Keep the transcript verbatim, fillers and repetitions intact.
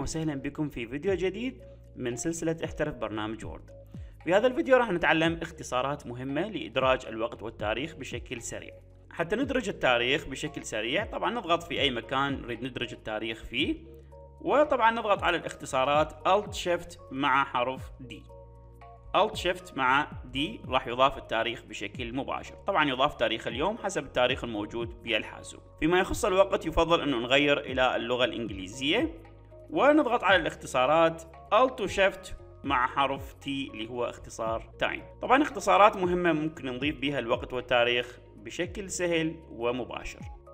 وسهلا بكم في فيديو جديد من سلسلة احترف برنامج وورد. في هذا الفيديو راح نتعلم اختصارات مهمة لإدراج الوقت والتاريخ بشكل سريع. حتى ندرج التاريخ بشكل سريع طبعا نضغط في أي مكان نريد ندرج التاريخ فيه، وطبعا نضغط على الاختصارات Alt Shift مع حرف D. Alt Shift مع D راح يضاف التاريخ بشكل مباشر. طبعا يضاف تاريخ اليوم حسب التاريخ الموجود في الحاسوب. فيما يخص الوقت يفضل انه نغير الى اللغة الانجليزية ونضغط على الاختصارات Alt Shift مع حرف T اللي هو اختصار Time. طبعا اختصارات مهمة ممكن نضيف بها الوقت والتاريخ بشكل سهل ومباشر.